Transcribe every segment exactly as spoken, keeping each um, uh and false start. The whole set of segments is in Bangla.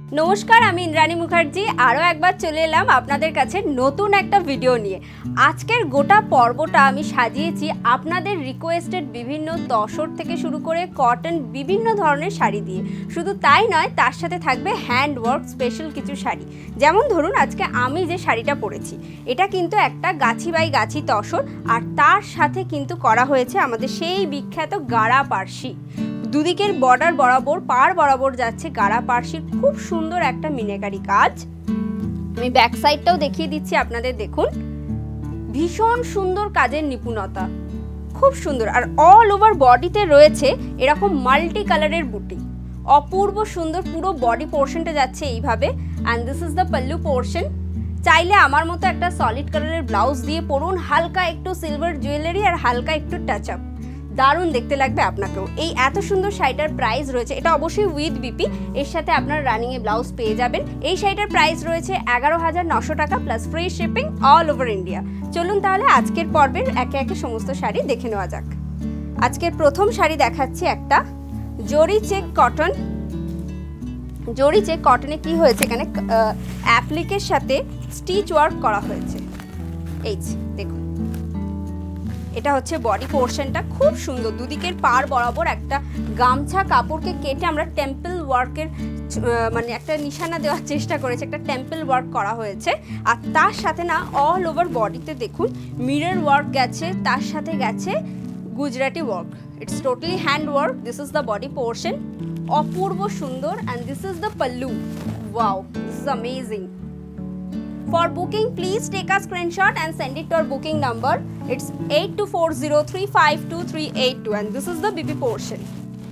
নমস্কার, আমি ইন্দ্রাণী মুখার্জি আরও একবার চলে এলাম আপনাদের কাছে নতুন একটা ভিডিও নিয়ে। আজকের গোটা পর্বটা আমি সাজিয়েছি আপনাদের রিকোয়েস্টেড বিভিন্ন তসর থেকে শুরু করে কটন বিভিন্ন ধরনের শাড়ি দিয়ে। শুধু তাই নয়, তার সাথে থাকবে হ্যান্ড ওয়ার্ক স্পেশাল কিছু শাড়ি। যেমন ধরুন, আজকে আমি যে শাড়িটা পরেছি এটা কিন্তু একটা গাছি বাই গাছি তসর, আর তার সাথে কিন্তু করা হয়েছে আমাদের সেই বিখ্যাত গাড়া পার্সি। দুদিকের বর্ডার বরাবর পার বরাবর যাচ্ছে গাড়া পার্সির খুব সুন্দর একটা মিনাকারি কাজ। আমি ব্যাক সাইডটাও দেখিয়ে দিচ্ছি আপনাদের, দেখুন ভীষণ সুন্দর কাজের নিপুণতা, খুব সুন্দর। আর অল ওভার বডিতে রয়েছে এরকম মাল্টি কালারের বুটি, অপূর্ব সুন্দর। পুরো বডি পোর্শনটা যাচ্ছে এইভাবে। And this is the pallu portion. চাইলে আমার মতো একটা সলিড কালারের ব্লাউজ দিয়ে পরুন, হালকা একটু সিলভার জুয়েলারি আর হালকা একটু টাচ আপ, দারুণ দেখতে লাগবে আপনাকেও। এই এত সুন্দর শাড়িটার প্রাইস রয়েছে, এটা অবশ্যই উইথ বিপি, এর সাথে আপনার রানিংয়ে ব্লাউজ পেয়ে যাবেন। এই শাড়িটার প্রাইস রয়েছে এগারো হাজার নশো টাকা plus free shipping all over India. চলুন তাহলে আজকের পর্বের একে একে সমস্ত শাড়ি দেখে নেওয়া যাক। আজকের প্রথম শাড়ি দেখাচ্ছি একটা zari check cotton. Zari check কটনে কি হয়েছে, এখানে অ্যাপ্লিকের সাথে স্টিচ ওয়ার্ক করা হয়েছে। এই দেখুন, এটা হচ্ছে বডি পোর্শনটা, খুব সুন্দর। দুদিকের পার বরাবর একটা গামছা কাপড়কে কেটে আমরা টেম্পল ওয়ার্কের মানে একটা নিশানা দেওয়ার চেষ্টা করেছি, একটা টেম্পল ওয়ার্ক করা হয়েছে। আর তার সাথে না অল ওভার বডিতে দেখুন মিরর ওয়ার্ক গেছে, তার সাথে গেছে Gujarati work. It's totally hand work. This is the body portion, অপূর্ব সুন্দর। And this is the pallu. Wow, this is amazing. For booking, please take a screenshot and send it to our booking number. It's eight two four zero three five two three eight two, and this is the B P portion.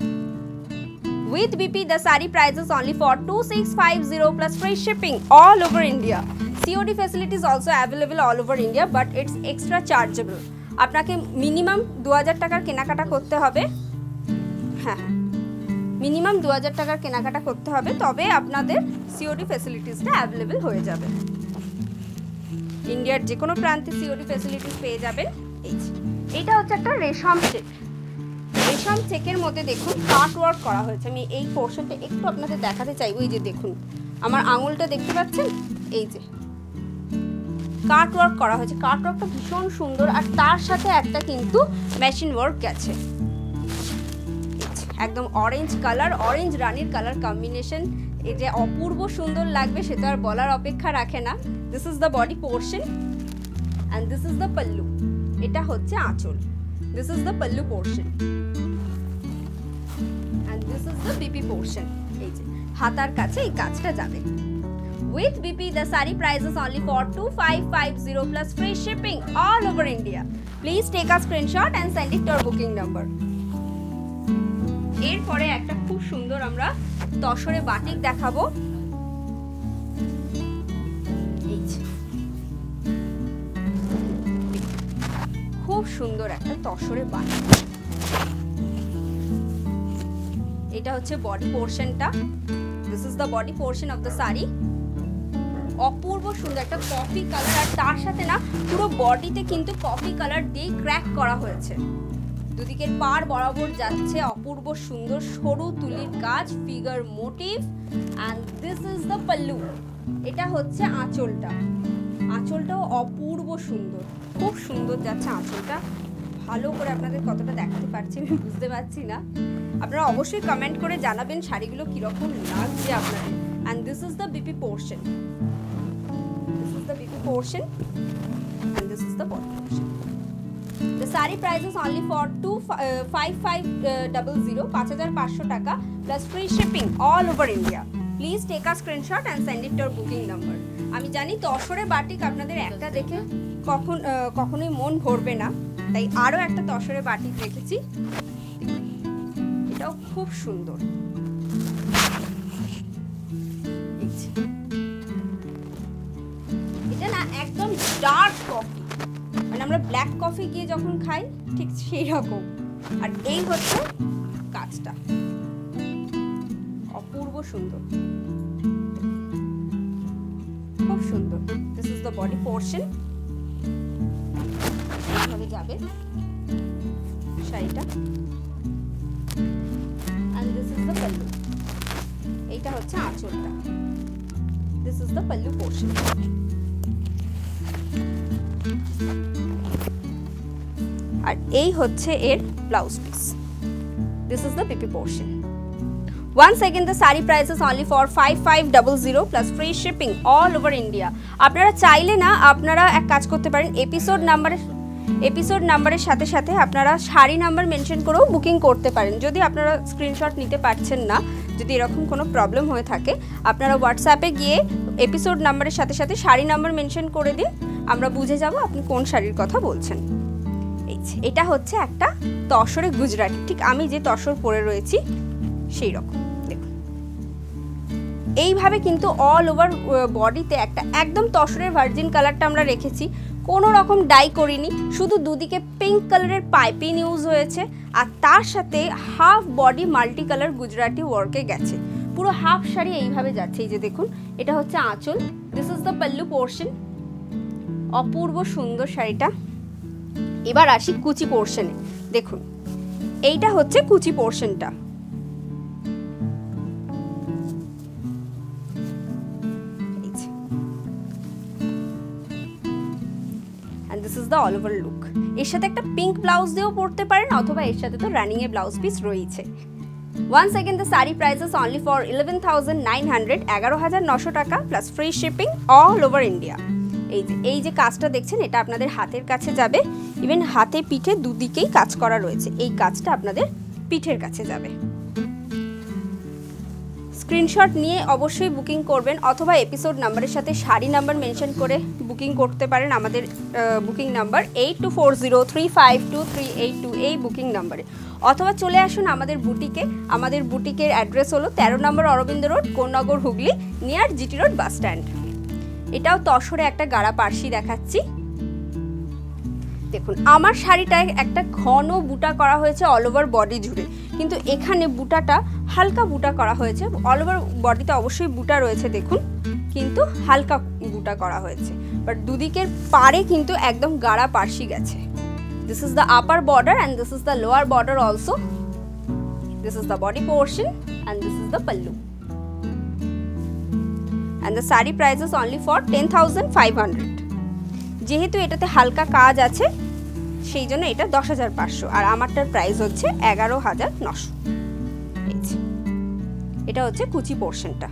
With B P, the saree price is only for two six five zero plus free shipping all over India. C O D facility is also available all over India, but it's extra chargeable. আপনাকে মিনিমাম দু হাজার টাকার কেনাকাটা করতে হবে। হ্যাঁ, মিনিমাম দু হাজার টাকার কেনাকাটা করতে হবে, তবে আপনাদের সিওডি ফ্যাসিলিটিসটা অ্যাভেলেবেল হয়ে যাবে। ইন্ডিয়ার যে কোনো প্রান্তে সিওডি ফ্যাসিলিটিস পেয়ে যাবেন। এই এইটা হচ্ছে একটা রেশম চেক। রেশম চেকের মধ্যে দেখুন কাট ওয়ার্ক করা হয়েছে। আমি এই পোর্শনটা একটু আপনাদের দেখাতে চাইবো। এই যে দেখুন, আমার আঙুলটা দেখতে পাচ্ছেন, এই যে কাট ওয়ার্ক করা হয়েছে। কাট ওয়ার্কটা ভীষণ সুন্দর, আর তার সাথে একটা কিন্তু মেশিন ওয়ার্ক গেছে। একদম অরেঞ্জ কালার, অরেঞ্জ রানীর কালার কম্বিনেশন, এই যে অপূর্ব সুন্দর লাগবে সেটা আর বলার অপেক্ষা রাখে না। This is the body portion and this is the pallu. এটা হচ্ছে আঁচল। This is the pallu portion and this is the BP portion. এই যে হাতার কাছে এই কাজটা যাবে। With B P, the saree price is only for two five five zero plus free shipping all over India. Please take a screenshot and send it to our booking number. এরপরে একটা খুব সুন্দর আমরা তসরে বাটিক দেখাবো। খুব সুন্দর একটা তসরে বাটিক। এটা হচ্ছে বডি পোর্শনটা। This is the body portion of the sari. অপূর্ব সুন্দর একটা কফি কালার, আর তার সাথে না পুরো বডিতে কিন্তু কফি কালার দিয়ে ক্র্যাক করা হয়েছে। দুদিকের পার বরাবর যাচ্ছে অপূর্ব সুন্দর সরু তুলির কাজ, figure motif. And this is the pallu. এটা হচ্ছে আঁচলটা। আঁচলটাও অপূর্ব সুন্দর, খুব সুন্দর যাচ্ছে আঁচলটা। ভালো করে আপনাদের কতটা দেখাতে পারছি আমি বুঝতে পারছি না। আপনারা অবশ্যই কমেন্ট করে জানাবেন শাড়িগুলো কীরকম লাগছে আপনাদের। And this is the BP portion. This is the BP portion and this is the body portion. The saree price is only for two five five double zero, পাঁচ হাজার পাঁচশো টাকা plus free shipping all over India. Please take a screenshot and send it to our booking number. আমি জানি তসরে বাটিক আপনাদের একটা দেখে কখন কখনোই মন ভরবে না, তাই আরও একটা তসরে বাটিক রেখেছি। এটাও খুব সুন্দর। এটা না একদম ডার্ক কফি, মানে আমরা ব্ল্যাক কফি গিয়ে যখন খাই ঠিক সেই রকম। আর এই হচ্ছে কাজটা, অপূর্ব সুন্দর, খুব সুন্দর। This is the body portion. এইভাবে যাবে শাড়িটা। And this is the pallu. এইটা হচ্ছে আঁচলটা। is the pallu portion. আর এই হচ্ছে এর blouse piece. This is the B P portion. Once again the saree price is only for five five zero zero plus free shipping all over India. আপনারা চাইলে না আপনারা এক কাজ করতে পারেন, এপিসোড নাম্বারের এপিসোড নাম্বারের সাথে সাথে আপনারা শাড়ি নাম্বার মেনশন করেও বুকিং করতে পারেন। যদি আপনারা স্ক্রিনশট নিতে পারছেন না, যদি এরকম কোনো প্রবলেম হয়ে থাকে, আপনারা হোয়াটসঅ্যাপে গিয়ে এপিসোড নাম্বারের সাথে সাথে শাড়ি নাম্বার মেনশন করে দিন, আমরা বুঝে যাব আপনি কোন শাড়ির কথা বলছেন। এই এটা হচ্ছে একটা তসরে গুজরাটি, ঠিক আমি যে তসর পরে রয়েছি সেই রকম। দেখুন এইভাবে কিন্তু অল ওভার বডিতে একটা একদম তসরের ভার্জিন কালারটা আমরা রেখেছি, কোনো রকম ডাই করিনি, শুধু দুদিকে পিঙ্ক কালারের পাইপিং ইউজ হয়েছে আর তার সাথে half body multi colour Gujarati ওয়ার্কে গেছে। পুরো হাফ শাড়ি এইভাবে যাচ্ছে। এই যে দেখুন এটা হচ্ছে আঁচল, this is the pallu portion. অপূর্ব সুন্দর শাড়িটা। এবার আসি কুচি পোর্শনে। দেখুন এইটা হচ্ছে কুচি পোর্শনটা। and this is the all over look. এর সাথে একটা পিঙ্ক ব্লাউজ দিয়েও পরতে পারেন অথবা এর সাথে তো রানিং এ ব্লাউজ পিস রয়েছে। Once again the saree price is only for eleven thousand nine hundred, এগারো হাজার নশো টাকা plus free shipping all over India. এই যে এই যে কাজটা দেখছেন এটা আপনাদের হাতের কাছে যাবে, ইভেন হাতে পিঠে দুদিকেই কাজ করা রয়েছে, এই কাজটা আপনাদের পিঠের কাছে যাবে। স্ক্রিনশট নিয়ে অবশ্যই বুকিং করবেন অথবা এপিসোড নাম্বারের সাথে শাড়ি নাম্বার মেনশন করে বুকিং করতে পারেন আমাদের booking number eight two four zero three five two three eight two এই বুকিং নাম্বারে, অথবা চলে আসুন আমাদের বুটিকে। আমাদের বুটিকের অ্যাড্রেস হলো তেরো number Aurobindo road, Konnagar, Hooghly, near GT road bus stand. এটাও তসরে একটা গাড়া পার্সি দেখাচ্ছি। দেখুন আমার শাড়িটায় একটা ঘন বুটা করা হয়েছে অল ওভার বডি জুড়ে, কিন্তু এখানে বুটাটা হালকা বুটা করা হয়েছে। অল ওভার বডিতে অবশ্যই বুটা রয়েছে দেখুন, কিন্তু হালকা বুটা করা হয়েছে, বাট দুদিকের পাড়ে কিন্তু একদম গাড়া পার্সি গেছে। This is the upper border and this is the lower border also. This is the body portion and this is the pallu. and the saree price is only for ten thousand five hundred. যেহেতু এটাতে হালকা কাজ আছে সেই জন্য এটা দশ হাজার পাঁচশো, আর আমারটার প্রাইস হচ্ছে এগারো হাজার নশো। এটা হচ্ছে কুচি পোর্শনটা,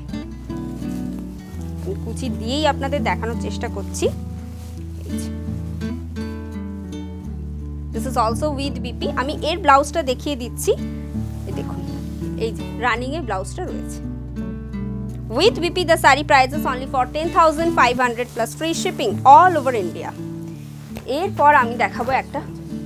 কুচি দিয়েই আপনাদের দেখানোর চেষ্টা করছি। This is also with BP. আমি এর ব্লাউজটা দেখিয়ে দিচ্ছি, দেখুন এই যে রানিং এ ব্লাউজটা রয়েছে। With B P the saree price is only for ten thousand five hundred plus free shipping all over India. এরপর আমি দেখাবো একটা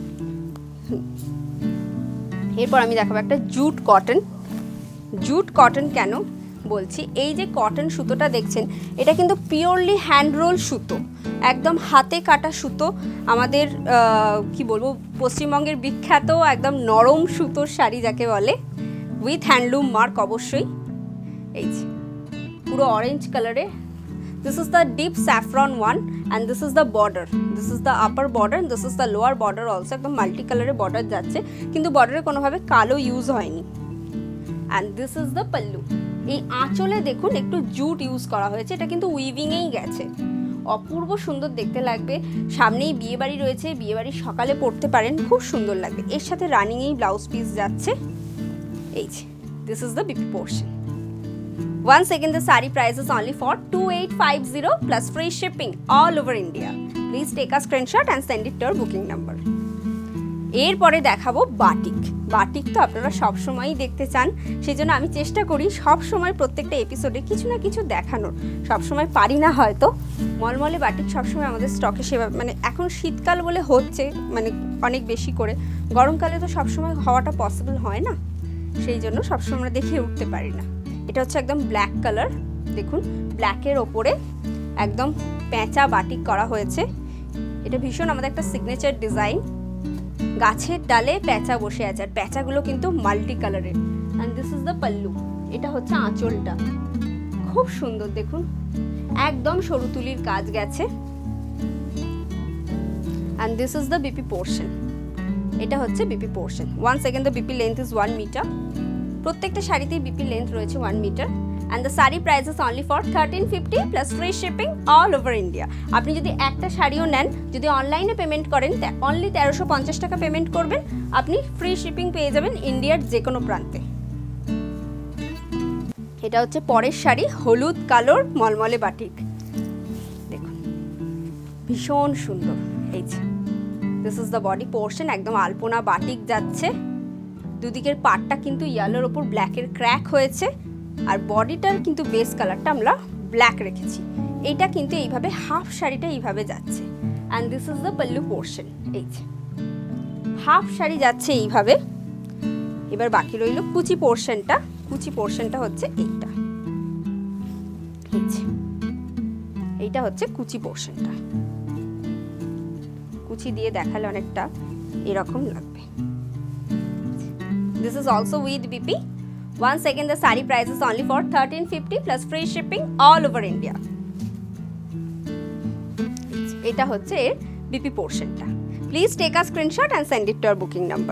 এরপর আমি দেখাবো একটা জুট কটন। জুট কটন কেন বলছি, এই যে কটন সুতোটা দেখছেন এটা কিন্তু পিওরলি হ্যান্ড রোল সুতো, একদম হাতে কাটা সুতো। আমাদের কি বলবো পশ্চিমবঙ্গের বিখ্যাত একদম নরম সুতোর শাড়ি যাকে বলে, উইথ হ্যান্ডলুম মার্ক অবশ্যই। এই যে পুরো অরেঞ্জ কালারে, this is the deep saffron one and this is the border, this is the upper border and this is the lower border also. একদম মাল্টি কালারে বর্ডার যাচ্ছে, কিন্তু বর্ডারে কোনোভাবে কালো ইউজ হয়নি। And this is the pallu. এই আঁচলে দেখুন একটু জুট ইউজ করা হয়েছে, এটা কিন্তু উইভিংয়েই গেছে, অপূর্ব সুন্দর দেখতে লাগবে। সামনেই বিয়েবাড়ি রয়েছে, বিয়েবাড়ির সকালে পরতে পারেন, খুব সুন্দর লাগবে। এর সাথে রানিংয়েই ব্লাউজ পিস যাচ্ছে। এই যে this is the BP portion. Once again the saree price is only for two eight five zero plus free shipping all over India. Please take a screenshot and send it to your booking number. এরপরে দেখাবো বাটিক। বাটিক তো আপনারা সবসময়ই দেখতে চান, সেই জন্য আমি চেষ্টা করি সবসময় প্রত্যেকটা এপিসোডে কিছু না কিছু দেখানোর। সবসময় পারি না হয়তো, মলমলে বাটিক সবসময় আমাদের স্টকে সেবা, মানে এখন শীতকাল বলে হচ্ছে মানে অনেক বেশি করে, গরমকালে তো সবসময় হওয়াটা পসিবল হয় না, সেই জন্য সবসময় আমরা দেখিয়ে উঠতে পারি না। এটা হচ্ছে একদম ব্ল্যাক কালার, দেখুন ব্ল্যাকের ওপরে একদম পেঁচা বাটিক করা হয়েছে। এটা ভীষণ আমাদের একটা সিগনেচার ডিজাইন, গাছের ডালে পেঁচা বসে আছে, আর পেঁচাগুলো কিন্তু মাল্টি কালারের। And this is the pallu. এটা হচ্ছে আঁচলটা, খুব সুন্দর দেখুন, একদম সরু তুলির কাজ গেছে। And this is the BP portion. এটা হচ্ছে BP portion. One second the BP length is one metre. প্রত্যেকটা শাড়িতেই বিপি লেন্থ রয়েছে one metre. and the saree price is only for thirteen fifty plus free shipping all over India. আপনি যদি একটা শাড়িও নেন, যদি অনলাইনে পেমেন্ট করেন অনলি তেরোশো পঞ্চাশ টাকা পেমেন্ট করবেন, আপনি ফ্রি শিপিং পেয়ে যাবেন ইন্ডিয়ার যে কোনো প্রান্তে। এটা হচ্ছে পরের শাড়ি, হলুদ কালোর মলমলে বাটিক, দেখুন ভীষণ সুন্দর। এই যে this is the body portion, একদম আলপনা বাটিক যাচ্ছে, দুদিকের পাটটা কিন্তু ইয়েলোর ওপর ব্ল্যাকের ক্র্যাক হয়েছে, আর বডিটার কিন্তু বেস কালারটা আমরা ব্ল্যাক রেখেছি। এইটা কিন্তু এইভাবে হাফ শাড়িটা এইভাবে যাচ্ছে, and this is the pallu portion. এই যে হাফ শাড়ি যাচ্ছে এইভাবে। এবার বাকি রইল কুচি পোর্শনটা। কুচি পোর্শনটা হচ্ছে এইটা, এই যে এইটা হচ্ছে কুচি পোর্শনটা। কুচি দিয়ে দেখালে অনেকটা এরকম লাগবে। This is also with B P. Once again, the saree price is only for thirteen fifty plus free shipping all over India. এটা হচ্ছে এর বিপি পোর্শনটা। Please take a screenshot and send it to our booking number.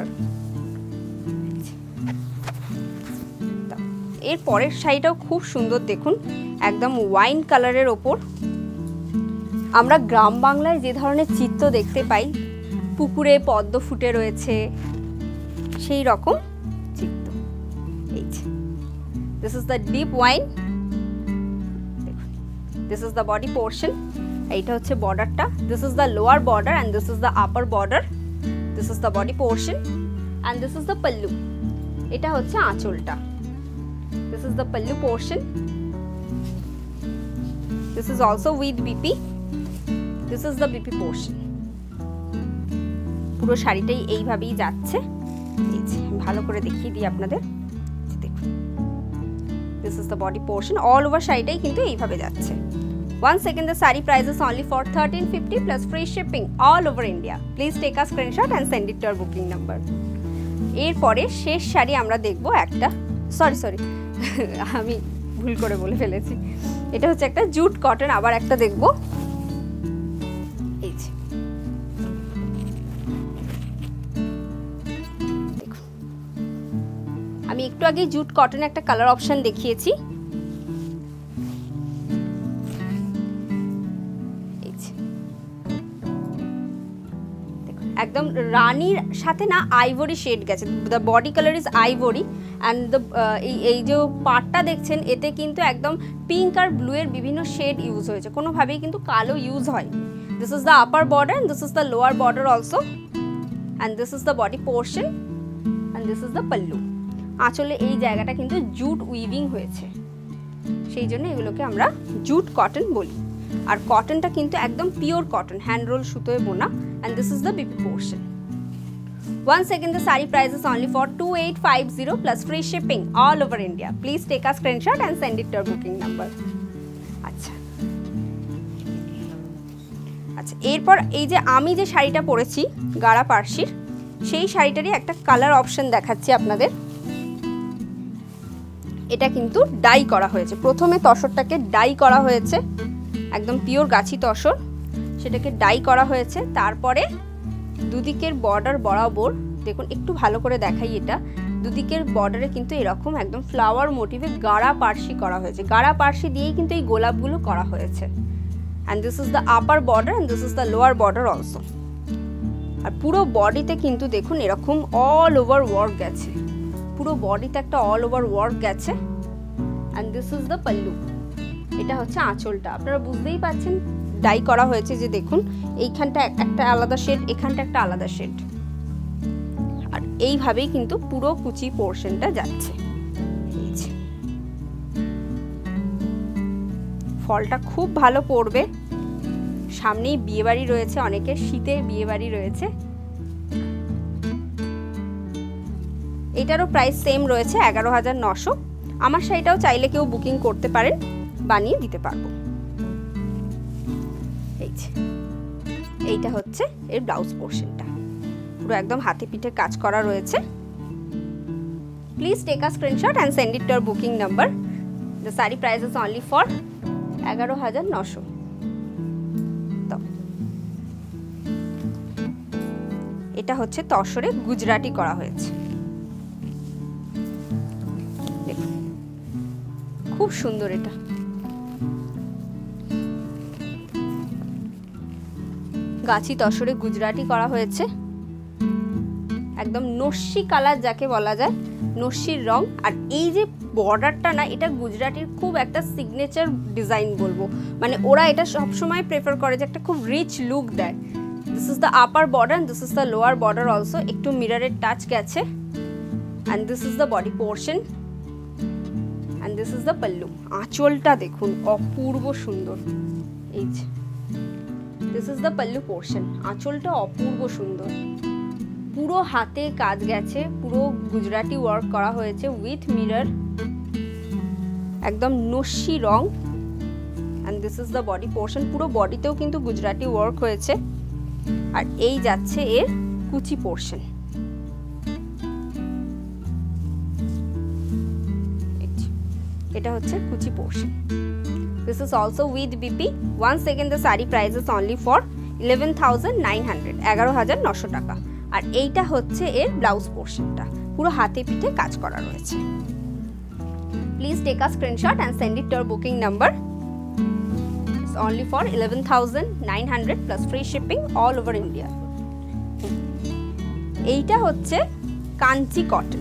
এর পরের শাড়িটাও খুব সুন্দর, দেখুন একদম ওয়াইন কালারের ওপর। আমরা গ্রাম বাংলায় যে ধরনের চিত্র দেখতে পাই, পুকুরে পদ্ম ফুটে রয়েছে, সেই রকম চিত্র। এই যে this is the deep wine, দেখুন this is the body portion. এইটা হচ্ছে বর্ডারটা, this is the lower border and this is the upper border. This is the body portion and this is the pallu. এটা হচ্ছে আঁচলটা, this is the pallu portion. This is also with BP, this is the BP portion. পুরো শাড়িটাই এইভাবেই যাচ্ছে। এই যে ভালো করে দেখিয়ে দিই আপনাদের, দেখুন this is the body portion. All over শাড়িটাই কিন্তু এইভাবে যাচ্ছে। Once again, the saree price is only for thirteen fifty plus free shipping all over India. Please take a screenshot and send it to our booking number. এরপরে শেষ শাড়ি আমরা দেখব একটা, সরি সরি আমি ভুল করে বলে ফেলেছি, এটা হচ্ছে একটা জুট কটন, আবার একটা দেখব। এই যে দেখুন, আমি একটু আগে জুট কটন একটা কালার অপশন দেখিয়েছি। একদম রানীর সাথে না আইভরি শেড গেছে, the body colour is ivory and the এই এই যে পার্টটা দেখছেন এতে কিন্তু একদম পিঙ্ক আর ব্লু এর বিভিন্ন শেড ইউজ হয়েছে, কোনোভাবেই কিন্তু কালো ইউজ হয়। This is the upper border and this is the lower border also, and this is the body portion and this is the pallu. আঁচলে এই জায়গাটা কিন্তু জুট উইভিং হয়েছে, সেই জন্য এগুলোকে আমরা জুট কটন বলি। আর কটনটা কিন্তু একদম পিওর কটন, হ্যান্ড রোল সুতোয় বোনা, and this is the B P portion. Once again, the saree price is only for two eight five zero plus free shipping all over India. Please take a screenshot and send it to our booking number. আচ্ছা আচ্ছা এরপর এই যে আমি যে শাড়িটা পরেছি গাড়া পার্সির, সেই শাড়িটারই একটা কালার অপশন দেখাচ্ছি আপনাদের। এটা কিন্তু ডাই করা হয়েছে, প্রথমে তসরটাকে ডাই করা হয়েছে, একদম পিওর গাছি তসর, সেটাকে ডাই করা হয়েছে। তারপরে দুদিকের বর্ডার বরাবর দেখুন, একটু ভালো করে দেখাই, এটা দুদিকের বর্ডারে কিন্তু এরকম একদম ফ্লাওয়ার মোটিভে গাড়া পার্সি করা হয়েছে, গাড়া পার্সি দিয়েই কিন্তু এই গোলাপগুলো করা হয়েছে। And this is the upper border and this is the lower border also. আর পুরো বডিতে কিন্তু দেখুন এরকম অল ওভার ওয়ার্ক গেছে, পুরো বডিতে একটা অল ওভার ওয়ার্ক গেছে। And this is the pallu. এটা হচ্ছে আঁচলটা, আপনারা বুঝতেই পারছেন ডাই করা হয়েছে, যে দেখুন এইখানটা একটা আলাদা শেড, এখানটা একটা আলাদা শেড, আর এইভাবেই কিন্তু পুরো কুচি পোর্শনটা যাচ্ছে। এই যে ফলটা খুব ভালো পড়বে, সামনেই বিয়েবাড়ি রয়েছে, অনেকের শীতের বিয়েবাড়ি রয়েছে। এটারও প্রাইস সেম রয়েছে এগারো হাজার নশো। আমার শাড়িটাও চাইলে কেউ বুকিং করতে পারেন, বানিয়ে দিতে পারবো। এইটা হচ্ছে এর ব্লাউজ পোর্শনটা, পুরো একদম হাতে পিঠে কাজ করা রয়েছে। Please take a screenshot and send it to our booking number. The sari price is only for এগারো হাজার নশো। তো এটা হচ্ছে তসরে গুজরাটি করা হয়েছে, খুব সুন্দর। এটা গাছি তসরে গুজরাটি করা হয়েছে, একদম নস্যি কালার যাকে বলা যায়, নস্যির রং। আর এই যে বর্ডারটা না, এটা গুজরাটির খুব একটা সিগনেচার ডিজাইন বলবো, মানে ওরা এটা সবসময় প্রেফার করে যে একটা খুব রিচ লুক দেয়। This is the upper border, this is the lower border also, একটু মিররের টাচ গেছে। And this is the body portion and this is the pallu. আঁচলটা দেখুন অপূর্ব সুন্দর। এই যে this is the pallu portion, আঁচলটা অপূর্ব সুন্দর, পুরো হাতে কাজ গেছে, পুরো গুজরাটি ওয়ার্ক করা হয়েছে উইথ মিরর, একদম নস্যি রং। And this is the body portion, পুরো বডিতেও কিন্তু গুজরাটি ওয়ার্ক হয়েছে। আর এই যাচ্ছে এর কুচি পোর্শন। এটা হচ্ছে কুচি portion. This is also with B P. Once again the saree price is only for eleven thousand nine hundred, এগারো হাজার নশো টাকা। আর এইটা হচ্ছে এর ব্লাউজ পোর্শনটা, পুরো হাতে পিঠে কাজ করা রয়েছে। Please take a screenshot and send it to our booking number. It's only for eleven thousand nine hundred plus free shipping all over India. এইটা হচ্ছে কাঞ্চি কটন।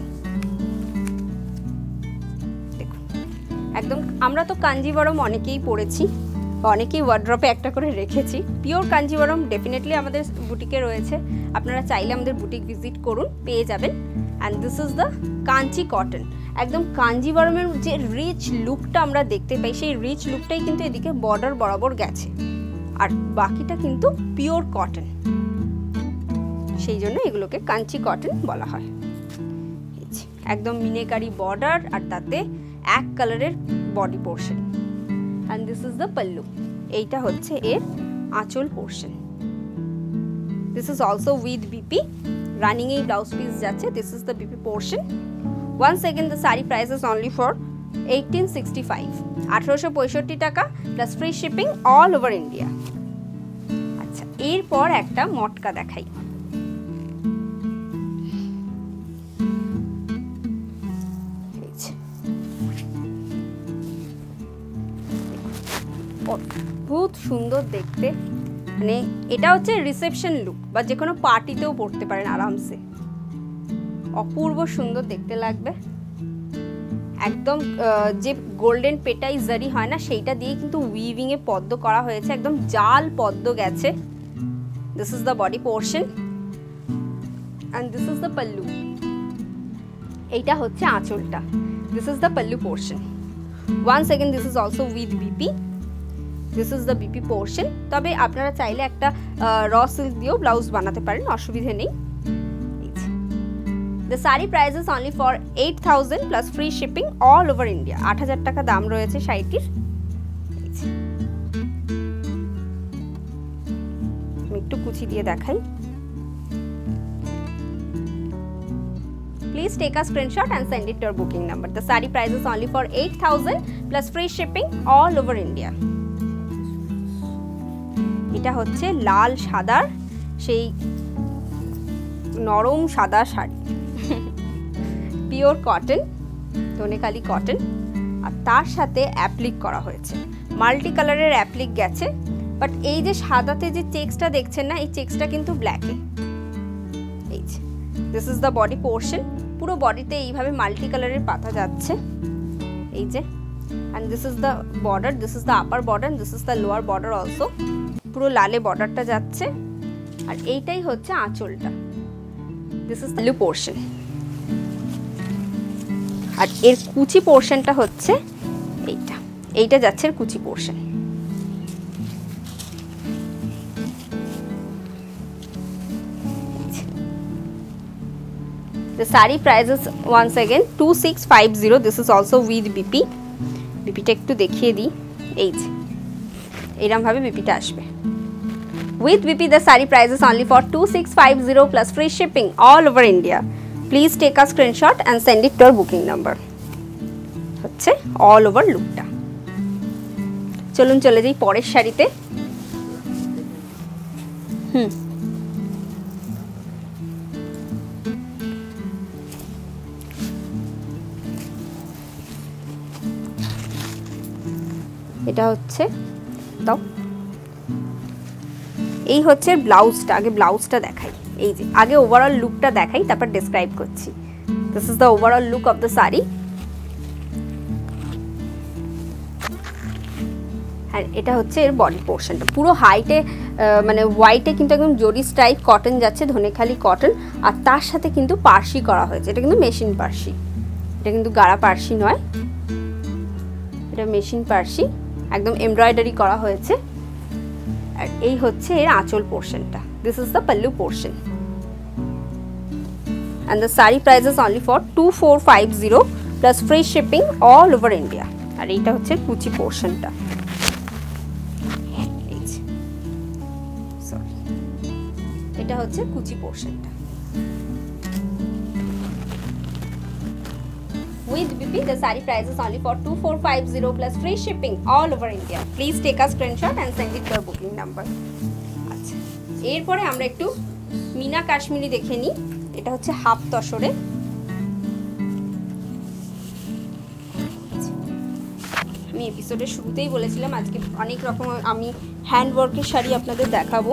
একদম আমরা তো কাঞ্জিবরম অনেকেই পরেছি, অনেকেই ওয়ার্ড্রপে একটা করে রেখেছি। পিওর কাঞ্জিবরম ডেফিনেটলি আমাদের বুটিকে রয়েছে, আপনারা চাইলে আমাদের বুটিক ভিজিট করুন, পেয়ে যাবেন। And this is the Kanchi cotton. একদম কাঞ্জিবরমের যে রিচ লুকটা আমরা দেখতে পাই, সেই রিচ লুকটাই কিন্তু এদিকে বর্ডার বরাবর গেছে, আর বাকিটা কিন্তু পিওর কটন, সেই জন্য এগুলোকে কাঞ্চি কটন বলা হয়। একদম মিনেকারি বর্ডার আর তাতে এক কালারের body portion. And this is the pallu, এইটা হচ্ছে এর আঁচল portion. This is also with BP, running এই ব্লাউজ পিস যাচ্ছে। This is the BP portion. Once again the sari price is only for eighteen sixty five, আঠারোশো পঁয়ষট্টি টাকা plus free shipping all over India. আচ্ছা, এরপর একটা মটকা দেখাই। অদ্ভুত সুন্দর দেখতে, মানে এটা হচ্ছে রিসেপশন লুক বা যে কোনো পার্টিতেও পরতে পারেন আরামসে, অপূর্ব সুন্দর দেখতে লাগবে। একদম যে গোল্ডেন পেটাই জারি হয় না, সেইটা দিয়ে কিন্তু উইভিং এ পদ্ম করা হয়েছে, একদম জাল পদ্ম গেছে। This is the body portion and this is the pallu. এইটা হচ্ছে আঁচলটা। This is the pallu portion. Once again this is also with BP. This is the BP portion. তবে আপনারা চাইলে একটা র সিল্ক দিয়েও ব্লাউজ বানাতে পারেন, অসুবিধে নেই। The saree price is only for eight thousand plus free shipping all over India. আট হাজার টাকা দাম রয়েছে শাড়িটির। আমি একটু কুচি দিয়ে দেখাই। Please take a screenshot and send it to our booking number. The saree price is only for eight thousand plus free shipping all over India. এটা হচ্ছে লাল সাদার সেই নরম সাদা sari, pure cotton, Dhonekhali cotton, আর তার সাথে অ্যাপ্লিক করা হয়েছে, মাল্টি কালারের অ্যাপ্লিক গেছে। বাট এই যে সাদাতে যে চেক্সটা দেখছেন না, এই চেক্সটা কিন্তু ব্ল্যাকে। এই যে this is the body portion, পুরো বডিতে এইভাবে মাল্টি কালারের পাতা যাচ্ছে, এই যে। And this is the border, this is the upper border, this is the lower border also, পুরো লালে বর্ডারটা যাচ্ছে। আর এইটাই হচ্ছে আঁচলটা। This is the portion. আর এর কুচি পোর্শনটা হচ্ছে এইটা, এইটা যাচ্ছে এর কুচি portion. The saree price is once again two six five zero. This is also with B P. B P টা একটু দেখিয়ে দিই, এই যে এরকম ভাবে B P টা আসবে। With B P the saree price is only for two six five zero plus free shipping all over India. Please take a screenshot and send it to our booking number. হচ্ছে অল ওভার লুকটা। চলুন চলে যাই পরের শাড়িতে। হুম এটা হচ্ছে দাও, এই হচ্ছে ব্লাউজটা। আগে ব্লাউজটা দেখাই, এই যে আগে ওভারঅল লুকটা দেখাই, তারপর ডেসক্রাইব করছি। This is the overall look of the sari. আর এটা হচ্ছে এর বডি পোর্শনটা, পুরো হাইটে মানে হোয়াইটে কিন্তু একদম জরি স্টাইপ কটন যাচ্ছে, ধনেখালি কটন, আর তার সাথে কিন্তু পার্সি করা হয়েছে। এটা কিন্তু মেশিন পার্সি, এটা কিন্তু গাড়া পার্সি নয়, এটা মেশিন পার্সি, একদম এমব্রয়ডারি করা হয়েছে। আর এই হচ্ছে এর আঁচল পোর্শনটা। This is the pallu portion and the saree price is only for two four five zero plus free shipping all over India. আর এইটা হচ্ছে কুচি পোর্শনটা, এটা হচ্ছে কুচি পোর্শনটা। With B P, the saree price is only for two four five zero plus free shipping all over India. Please take a screenshot and send it to our booking number. আচ্ছা, এরপরে আমরা একটু মিনা কাশ্মীরি দেখে নিই। এটা হচ্ছে হাফ তসরে, আমি এপিসোডের শুরুতেই বলেছিলাম আজকে অনেক রকম আমি হ্যান্ড ওয়ার্কের শাড়ি আপনাদের দেখাবো।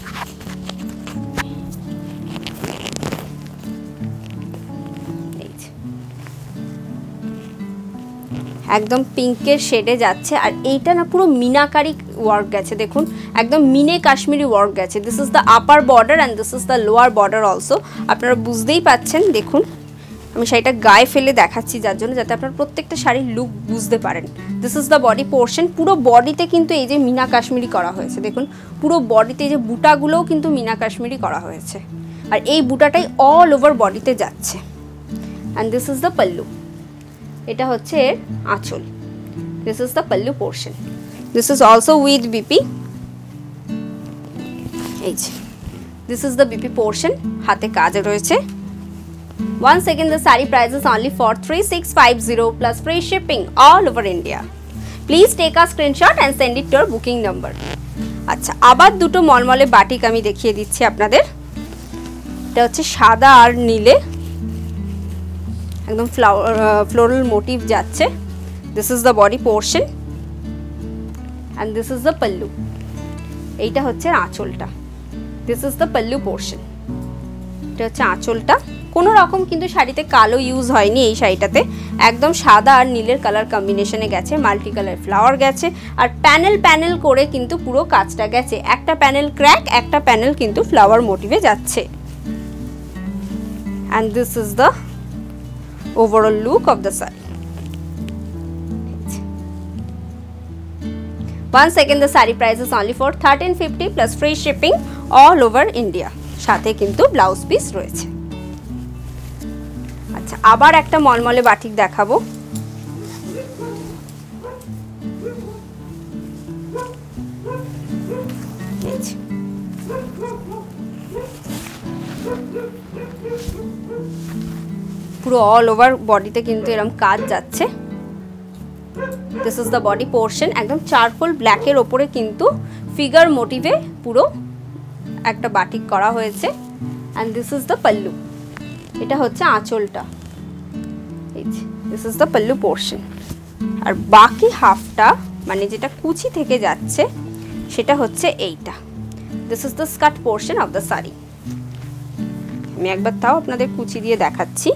একদম পিঙ্কের শেডে যাচ্ছে, আর এইটা না পুরো মিনাকারি ওয়ার্ক গেছে, দেখুন একদম মিনে কাশ্মীরি ওয়ার্ক গেছে। This is the upper border and this is the lower border also. আপনারা বুঝতেই পাচ্ছেন, দেখুন আমি শাড়িটা গায়ে ফেলে দেখাচ্ছি যার জন্য, যাতে আপনারা প্রত্যেকটা শাড়ির লুক বুঝতে পারেন। This is the body portion, পুরো বডিতে কিন্তু এই যে মিনা কাশ্মীরি করা হয়েছে, দেখুন পুরো বডিতে এই যে বুটাগুলোও কিন্তু মিনা কাশ্মীরি করা হয়েছে, আর এই বুটাটাই অল ওভার বডিতে যাচ্ছে। And this is the pallu, এটা হচ্ছে এর আঁচল। This is the pallu portion. This is also with BP, এই যে this is the BP portion, হাতে কাজ রয়েছে। Once again, the saree price is only for three six five zero plus free shipping all over India. Please take a screenshot and send it to your booking number. আচ্ছা, আবার দুটো মলমলে বাটিক আমি দেখিয়ে দিচ্ছি আপনাদের। এটা হচ্ছে সাদা আর নীলে, একদম ফ্লাওয়ার ফ্লোরাল মোটিভ যাচ্ছে। This is the body portion and this is the pallu, এইটা হচ্ছে আঁচলটা। This is the pallu portion, এটা হচ্ছে আঁচলটা। কোনো রকম কিন্তু শাড়িতে কালো ইউজ হয়নি এই শাড়িটাতে, একদম সাদা আর নীলের কালার কম্বিনেশনে গেছে, মাল্টি কালার ফ্লাওয়ার গেছে, আর প্যানেল প্যানেল করে কিন্তু পুরো কাজটা গেছে। একটা প্যানেল ক্র্যাক, একটা প্যানেল কিন্তু ফ্লাওয়ার মোটিভে যাচ্ছে। And this is the overall look of the saree. Once again, the saree price is only for thirteen fifty plus free shipping all over India. সাথে কিন্তু ব্লাউজ পিস রয়েছে। আচ্ছা, আবার একটা মলমলে বাটিক দেখাবো। পুরো অল ওভার বডিতে কিন্তু এরকম কাজ যাচ্ছে। This is the body portion, একদম চারকোল ব্ল্যাকের ওপরে কিন্তু ফিগার মোটিভে পুরো একটা বাটিক করা হয়েছে। And this is the pallu, এটা হচ্ছে আঁচলটা। This is the pallu portion. আর বাকি হাফটা মানে যেটা কুচি থেকে যাচ্ছে সেটা হচ্ছে এইটা। This is the skirt portion of the sari. আমি একবার তাও আপনাদের কুচি দিয়ে দেখাচ্ছি।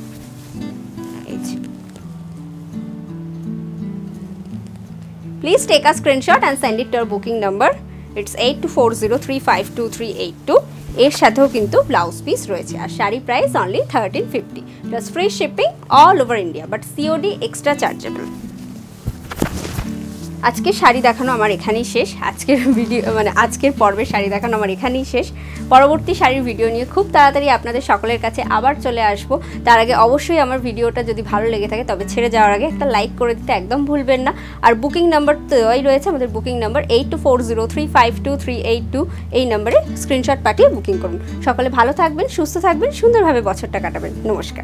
Please take a screenshot and send it to our booking number. It's eight two four zero three five two three eight two. এর সাথেও কিন্তু ব্লাউজ পিস রয়েছে, আর sari price only thirteen fifty plus free shipping all over India, but COD extra chargeable. আজকের শাড়ি দেখানো আমার এখানেই শেষ। আজকের ভিডিও মানে আজকের পর্বের শাড়ি দেখানো আমার এখানেই শেষ। পরবর্তী শাড়ির ভিডিও নিয়ে খুব তাড়াতাড়ি আপনাদের সকলের কাছে আবার চলে আসবো। তার আগে অবশ্যই আমার ভিডিওটা যদি ভালো লেগে থাকে তবে ছেড়ে যাওয়ার আগে একটা লাইক করে দিতে একদম ভুলবেন না। আর বুকিং নাম্বার তোই রয়েছে, আমাদের booking number eight two four zero three five two three eight two. এই নাম্বারে স্ক্রিনশট পাঠিয়ে বুকিং করুন। সকলে ভালো থাকবেন, সুস্থ থাকবেন, সুন্দরভাবে বছরটা কাটাবেন। নমস্কার।